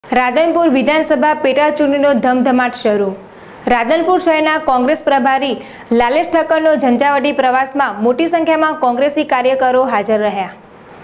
રાધનપુર વિધાનસભા પેટા ચૂંટણીનો ધમધમાટ શરૂ। રાધનપુર શહેરના કોંગ્રેસ પ્રભારી લાલેશ ઠક્કરનો ઝંઝાવાતી પ્રવાસમાં મોટી સંખ્યામાં કોંગ્રેસી કાર્યકરો હાજર રહ્યા।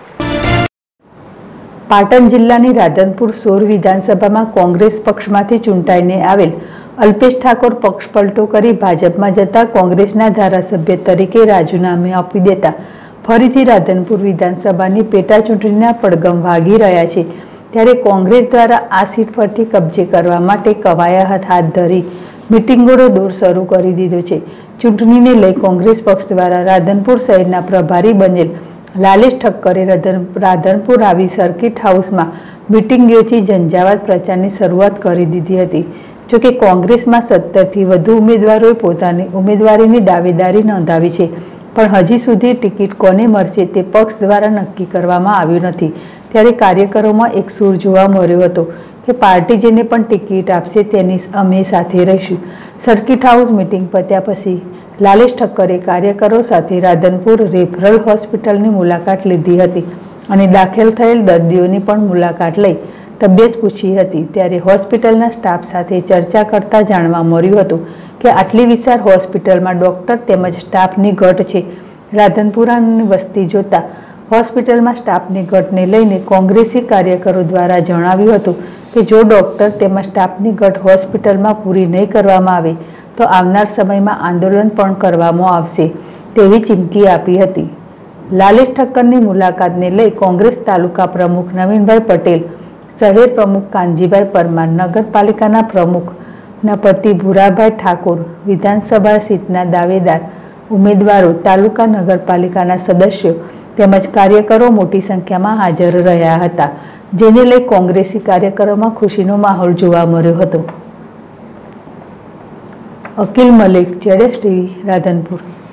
પાટણ જિલ્લાની રાધનપુર સોર વિધાનસભામાં કોંગ્રેસ પક્ષમાંથી ચૂંટાઈને આવેલ અલ્પેશ ઠાકોર પક્ષ પલટો કરી ભાજપમાં જતા કોંગ્રેસના ધારાસભ્ય તરીકે રાજીનામું આપી દેતા ફરીથી રાધનપુર વિધાનસભાની પેટા ચૂંટણીના પડઘમ વાગી રહ્યા છે। ત્યારે કોંગ્રેસ દ્વારા આ સીટ પરથી કબજે કરવા માટે કવાયત હાથ ધરી મિટિંગોનો દોર શરૂ કરી દીધો છે। ચૂંટણીને લઈ કોંગ્રેસ પક્ષ દ્વારા રાધનપુર શહેરના પ્રભારી બનેલ લાલેશ ઠક્કરે રાધનપુર આવી સર્કિટ હાઉસમાં મિટિંગ યોજી ઝંઝાવાત પ્રચારની શરૂઆત કરી દીધી હતી। જોકે કોંગ્રેસમાં 17થી વધુ ઉમેદવારોએ પોતાની ઉમેદવારીની દાવેદારી નોંધાવી છે, પણ હજી સુધી ટિકિટ કોને મળશે તે પક્ષ દ્વારા નક્કી કરવામાં આવ્યું નથી। ત્યારે કાર્યકરોમાં એક સૂર જોવા મળ્યો હતો કે પાર્ટી જેને પણ ટિકિટ આપશે તેની અમે સાથે રહીશું। સર્કિટ હાઉસ મિટિંગ પત્યા પછી લાલેશ ઠક્કરે કાર્યકરો સાથે રાધનપુર રેફરલ હોસ્પિટલની મુલાકાત લીધી હતી અને દાખલ થયેલ દર્દીઓની પણ મુલાકાત લઈ તબિયત પૂછી હતી। ત્યારે હોસ્પિટલના સ્ટાફ સાથે ચર્ચા કરતા જાણવા મળ્યું હતું કે આટલી વિશાળ હોસ્પિટલમાં ડૉક્ટર તેમજ સ્ટાફની ઘટ છે। રાધનપુરાની વસ્તી જોતા હોસ્પિટલમાં સ્ટાફની ઘટને લઈને કોંગ્રેસી કાર્યકરો દ્વારા જણાવ્યું હતું કે જો ડૉક્ટર તેમજ સ્ટાફની ઘટ હોસ્પિટલમાં પૂરી નહીં કરવામાં આવે તો આવનાર સમયમાં આંદોલન પણ કરવામાં આવશે તેવી ચીમકી આપી હતી। લાલેશ ઠક્કરની મુલાકાતને લઈ કોંગ્રેસ તાલુકા પ્રમુખ નવીનભાઈ પટેલ, શહેર પ્રમુખ કાનજીભાઈ પરમાર, નગરપાલિકાના પ્રમુખના પતિ ભૂરાભાઈ ઠાકોર, વિધાનસભા સીટના દાવેદાર ઉમેદવારો, તાલુકા નગરપાલિકાના સદસ્યો તેમજ કાર્યકરો મોટી સંખ્યામાં હાજર રહ્યા હતા, જેને લઈ કોંગ્રેસી કાર્યકરોમાં ખુશીનો માહોલ જોવા મળ્યો હતો। અકીલ મલિક, ZSTV, રાધનપુર।